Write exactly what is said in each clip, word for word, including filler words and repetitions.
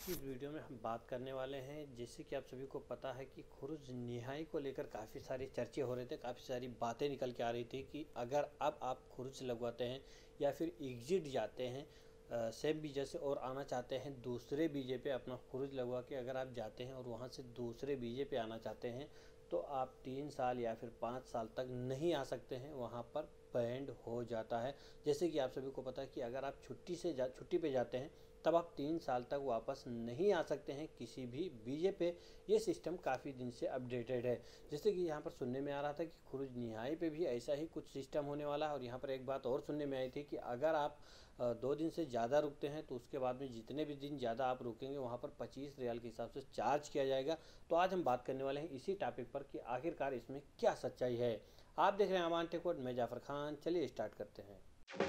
की इस वीडियो में हम बात करने वाले हैं, जैसे कि आप सभी को पता है कि खुरुज निहाई को लेकर काफ़ी सारे चर्चे हो रहे थे, काफ़ी सारी बातें निकल के आ रही थी कि अगर अब आप खुरुज लगवाते हैं या फिर एग्जिट जाते हैं सेम बीजे से और आना चाहते हैं दूसरे बीजे पे, अपना खुरुज लगवा के अगर आप जाते हैं और वहाँ से दूसरे बीजे पे आना चाहते हैं तो आप तीन साल या फिर पाँच साल तक नहीं आ सकते हैं, वहाँ पर बैंड हो जाता है। जैसे कि आप सभी को पता है कि अगर आप छुट्टी से जा छुट्टी पे जाते हैं तब आप तीन साल तक वापस नहीं आ सकते हैं किसी भी बीजे पे। ये सिस्टम काफ़ी दिन से अपडेटेड है। जैसे कि यहाँ पर सुनने में आ रहा था कि खुरुज निहाई पे भी ऐसा ही कुछ सिस्टम होने वाला है। और यहाँ पर एक बात और सुनने में आई थी कि अगर आप दो दिन से ज़्यादा रुकते हैं तो उसके बाद में जितने भी दिन ज़्यादा आप रुकेंगे वहाँ पर पच्चीस रियाल के हिसाब से चार्ज किया जाएगा। तो आज हम बात करने वाले हैं इसी टॉपिक पर कि आखिरकार इसमें क्या सच्चाई है। आप देख रहे हैं अमान टेक वर्ल्ड, मैं जाफर खान। चलिए स्टार्ट करते हैं।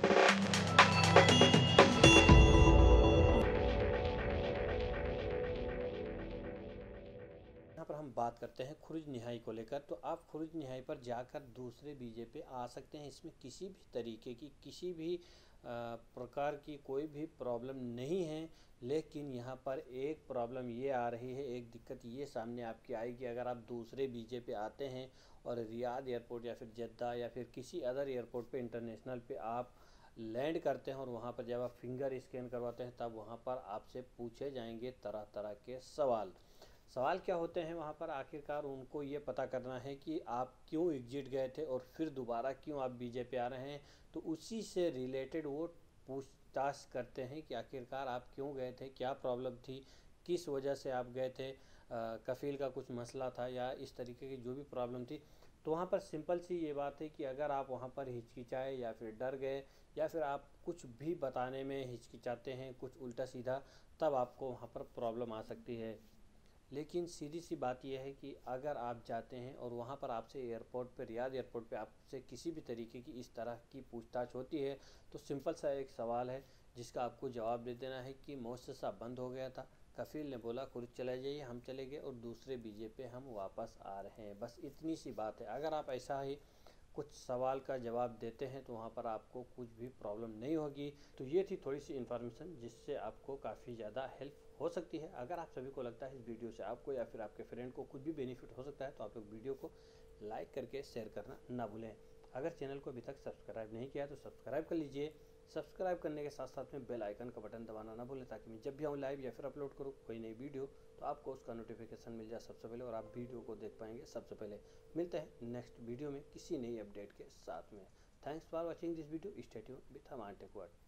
यहाँ पर हम बात करते हैं खुरुज निहाई को लेकर। तो आप खुरुज निहाई पर जाकर दूसरे बीजे पे आ सकते हैं। इसमें किसी भी तरीके की किसी भी प्रकार की कोई भी प्रॉब्लम नहीं है। लेकिन यहाँ पर एक प्रॉब्लम ये आ रही है, एक दिक्कत ये सामने आपकी आएगी अगर आप दूसरे बीजे पे आते हैं और रियाद एयरपोर्ट या फिर जद्दा या फिर किसी अदर एयरपोर्ट पे इंटरनेशनल पे आप लैंड करते हैं और वहाँ पर जब आप फिंगर स्कैन करवाते हैं तब वहाँ पर आपसे पूछे जाएंगे तरह तरह के सवाल। सवाल क्या होते हैं वहाँ पर, आखिरकार उनको ये पता करना है कि आप क्यों एग्जिट गए थे और फिर दोबारा क्यों आप बीजे पे आ रहे हैं। तो उसी से रिलेटेड वो पूछताछ करते हैं कि आखिरकार आप क्यों गए थे, क्या प्रॉब्लम थी, किस वजह से आप गए थे, आ, कफील का कुछ मसला था या इस तरीके की जो भी प्रॉब्लम थी। तो वहाँ पर सिंपल सी ये बात है कि अगर आप वहाँ पर हिचकिचाए या फिर डर गए या फिर आप कुछ भी बताने में हिचकिचाते हैं कुछ उल्टा सीधा, तब आपको वहाँ पर प्रॉब्लम आ सकती है। लेकिन सीधी सी बात यह है कि अगर आप जाते हैं और वहाँ पर आपसे एयरपोर्ट पे, रियाद एयरपोर्ट पे आपसे किसी भी तरीके की इस तरह की पूछताछ होती है तो सिंपल सा एक सवाल है जिसका आपको जवाब दे देना है कि मुअस्ससा बंद हो गया था, कफील ने बोला खुरुज चले जाइए, हम चले गए और दूसरे बीजे पे हम वापस आ रहे हैं। बस इतनी सी बात है। अगर आप ऐसा ही कुछ सवाल का जवाब देते हैं तो वहाँ पर आपको कुछ भी प्रॉब्लम नहीं होगी। तो ये थी थोड़ी सी इन्फॉर्मेशन जिससे आपको काफ़ी ज़्यादा हेल्प हो सकती है। अगर आप सभी को लगता है इस वीडियो से आपको या फिर आपके फ्रेंड को कुछ भी बेनिफिट हो सकता है तो आप लोग वीडियो को लाइक करके शेयर करना ना भूलें। अगर चैनल को अभी तक सब्सक्राइब नहीं किया तो सब्सक्राइब कर लीजिए। सब्सक्राइब करने के साथ साथ में बेल आइकन का बटन दबाना ना भूलें ताकि मैं जब भी आऊँ लाइव या फिर अपलोड करूँ कोई नई वीडियो तो आपको उसका नोटिफिकेशन मिल जाए सबसे पहले और आप वीडियो को देख पाएंगे सबसे पहले। मिलते हैं नेक्स्ट वीडियो में किसी नई अपडेट के साथ में। Thanks for watching this video. Stay tuned with Aman tech world.